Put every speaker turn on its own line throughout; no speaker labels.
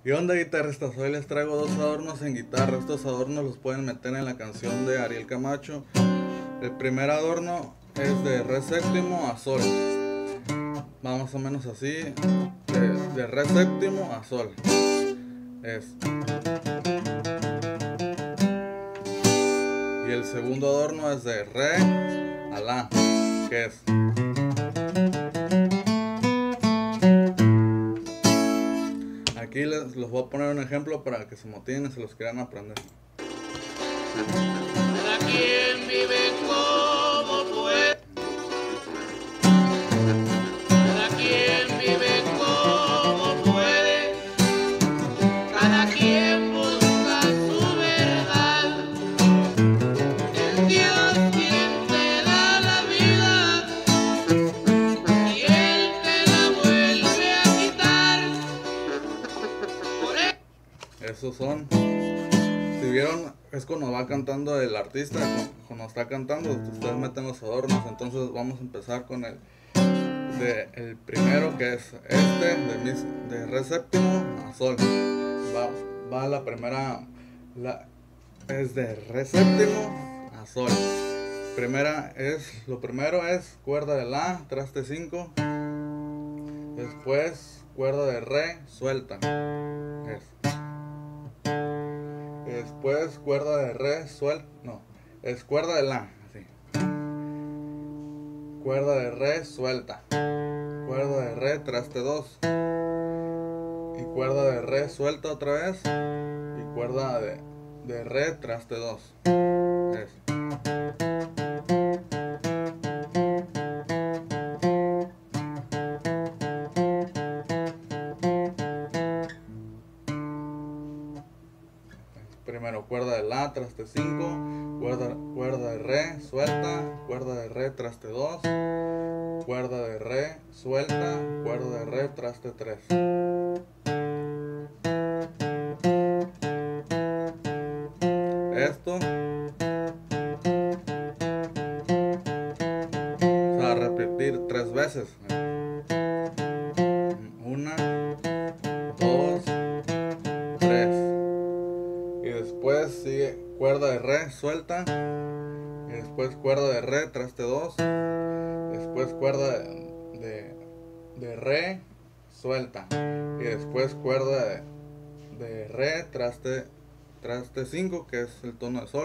¿Qué onda, guitarristas? Hoy les traigo dos adornos en guitarra. Estos adornos los pueden meter en la canción de Ariel Camacho. El primer adorno es de re séptimo a sol. Va más o menos así, de re séptimo a sol. Es. Y el segundo adorno es de re a la, que es. Aquí les voy a poner un ejemplo para que se motiven y se los quieran aprender.
Cada quien vive como puede. Cada quien vive como puede. Cada quien busca su verdad. Es Dios quien te da la vida y Él te la vuelve a quitar. Por eso.
Esos son. Si vieron, es cuando va cantando el artista, cuando está cantando, ustedes meten los adornos. Entonces vamos a empezar con el primero, que es de re séptimo a sol. Va la primera, es de re séptimo a sol. Lo primero es cuerda de la, traste 5. Después cuerda de re, suelta. Después cuerda de re, suelta. No, es cuerda de la, así. Cuerda de re, suelta. Cuerda de re, traste 2. Y cuerda de re, suelta otra vez. Y cuerda de re, traste 2. Primero cuerda de la, traste 5, cuerda de re, suelta, cuerda de re, traste 2, cuerda de re, suelta, cuerda de re, traste 3. Esto se va a repetir 3 veces. 1, 2, 3. Y después sigue cuerda de re, suelta. Y después cuerda de re, traste 2. Después cuerda de re, suelta. Y después cuerda de re, traste 5, que es el tono de sol.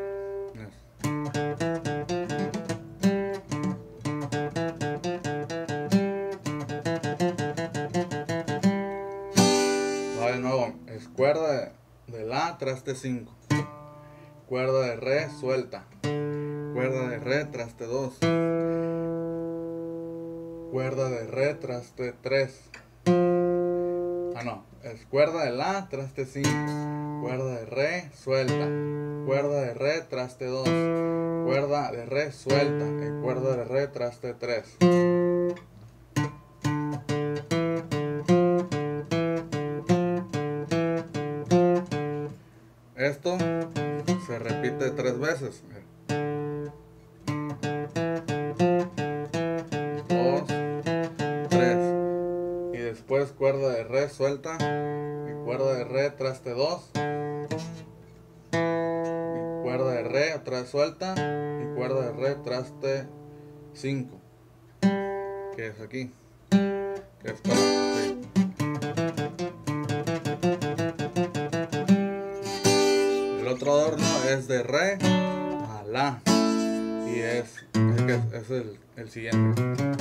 Va de nuevo, es cuerda de la, traste 5. Cuerda de re, suelta. Cuerda de re, traste 2. Cuerda de re, traste 3. No, es cuerda de la, traste 5. Cuerda de re, suelta. Cuerda de re, traste 2. Cuerda de re, suelta. Y cuerda de re, traste 3. Esto se repite 3 veces. 2, 3. Y después cuerda de re, suelta. Y cuerda de re, traste 2. Y cuerda de re, otra vez suelta. Y cuerda de re, traste 5. Que es aquí. Que es para. Sí. El otro adorno es de re a la. Y es el siguiente.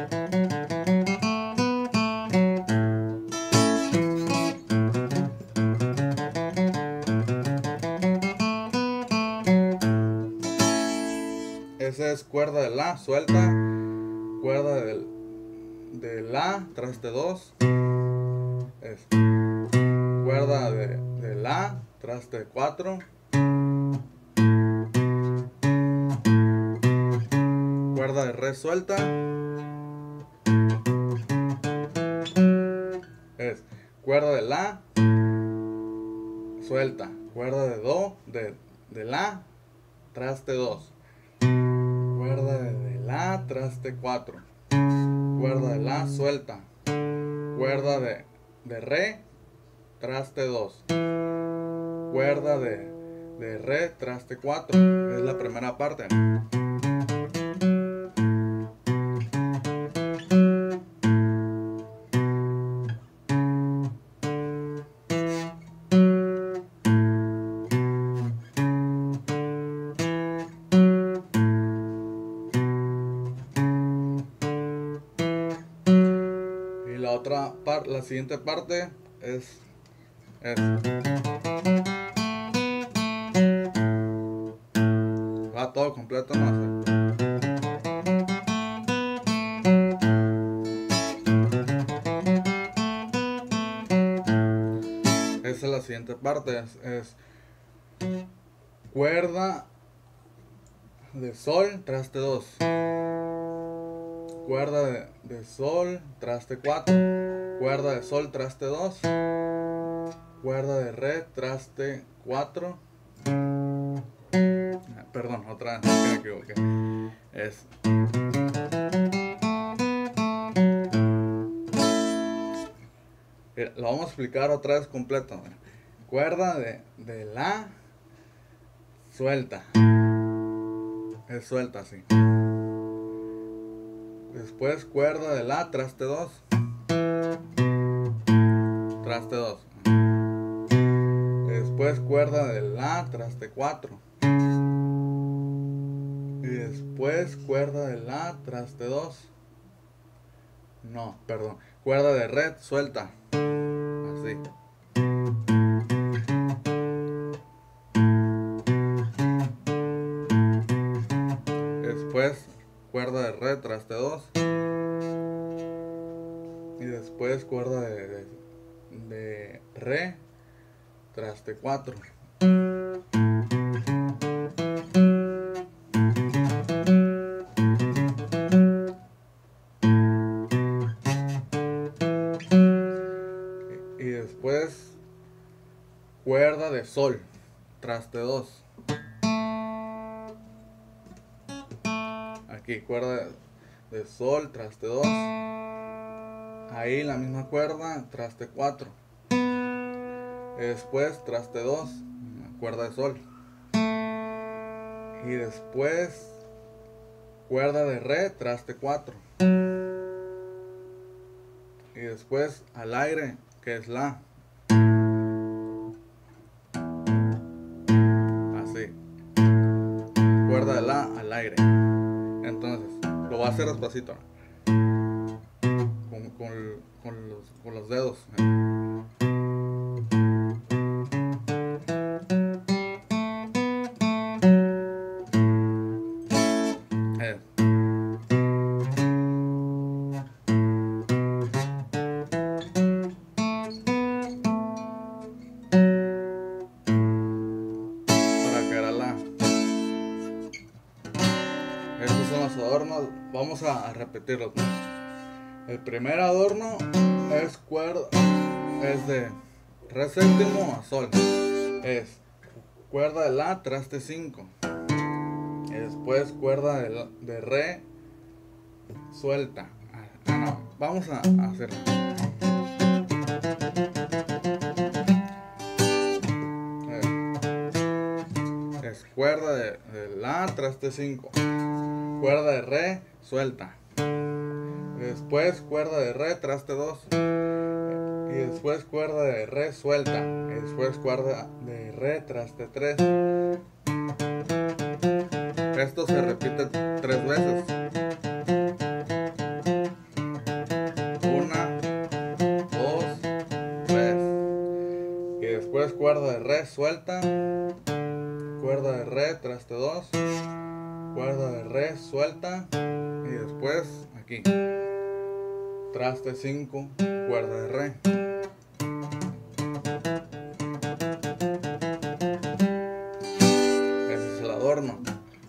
Esa es cuerda de la, suelta. Cuerda de la, traste 2. Es cuerda de la, traste 4. Cuerda de re, suelta. Es cuerda de la, suelta. Cuerda de do, de la, traste 2. Cuerda de la, traste 4. Cuerda de la, suelta. Cuerda de re, traste 2. Cuerda de re, traste 4. Es la primera parte. Y la otra parte, la siguiente parte es va todo completo, ¿no? Esa es la siguiente parte, es cuerda de sol, traste 2. Cuerda de sol, traste 4. Cuerda de sol, traste 2. Cuerda de re, traste 4. Perdón, otra vez, me equivoqué. Lo vamos a explicar otra vez completo. Cuerda de la suelta. Es suelta así. Después cuerda de la, traste 2. Traste 2. Después cuerda de la, traste 4. Y después cuerda de la, traste 2. No, perdón. Cuerda de re, suelta. Así. Después cuerda de re, traste 2. Y después cuerda de re, traste 4. Y después cuerda de sol, traste 2. Aquí cuerda de sol, traste 2. Ahí la misma cuerda, traste 4. Después traste 2, cuerda de sol. Y después cuerda de re, traste 4. Y después al aire, que es la. Así. Cuerda de la al aire. Entonces, lo voy a hacer despacito. Con los dedos. Estos son los adornos. Vamos a repetirlos. El primer adorno es de re séptimo a sol. Es cuerda de la, traste 5. Y después cuerda de re, suelta. No, vamos a hacerlo. Es cuerda de la, traste 5. Cuerda de re, suelta. Después cuerda de re, traste 2. Y después cuerda de re, suelta. Y después cuerda de re, traste 3. Esto se repite 3 veces. 1, 2, 3. Y después cuerda de re, suelta. Cuerda de re, traste 2. Cuerda de re, suelta. Y después aquí traste 5, cuerda de re. Ese es el adorno.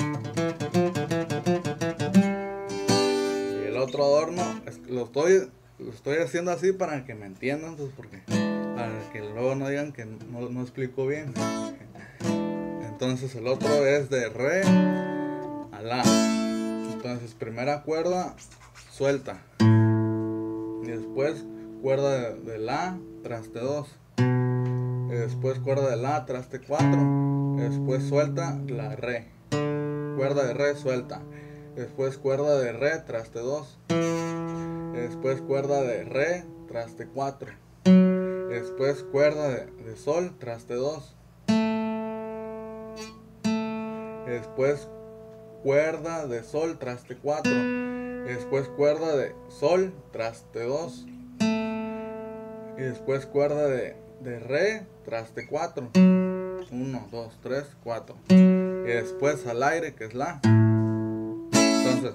Y el otro adorno lo estoy haciendo así para que me entiendan, pues, para que luego no digan que no explico bien. Entonces el otro es de re a la. Entonces primera cuerda, suelta. Y después cuerda de la, traste 2. después cuerda de la, traste 4, después suelta la re, cuerda de re, suelta, después cuerda de re, traste 2, después cuerda de re, traste 4, después cuerda de sol, traste 2, después cuerda de sol, traste 4, después cuerda de sol, traste 2, y después cuerda de re, traste 4, 1, 2, 3, 4, y después al aire, que es la. Entonces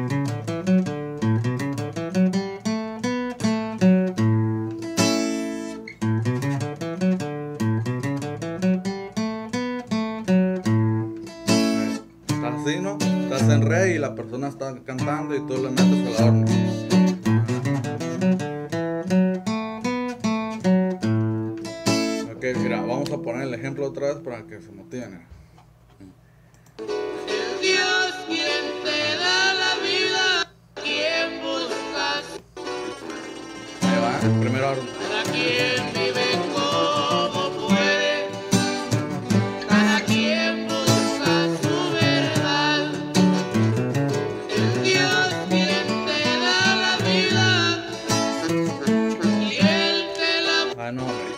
así, ¿no? Estás en re y la persona está cantando y tú le metes al adorno. Ok, mira, vamos a poner el ejemplo otra vez para que se motiven.
El Dios quien te da la vida, quien buscas,
Ahí va, el primer adorno.
cada quien vive como puede, cada quien busca su verdad. El Dios quien te da la vida, y Él te la.
Ah, no, hombre.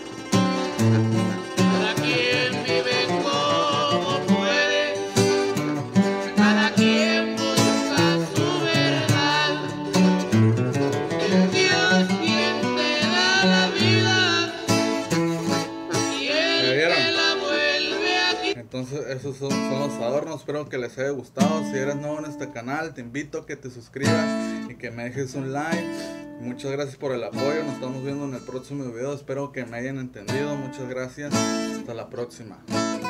Cada quien vive como puede, cada quien busca su verdad. El Dios quien te da la vida, y Él te la vuelve a quitar.
Entonces esos son los adornos, espero que les haya gustado. Si eres nuevo en este canal, te invito a que te suscribas y que me dejes un like. Muchas gracias por el apoyo, nos estamos viendo en el próximo video, espero que me hayan entendido. Muchas gracias, hasta la próxima.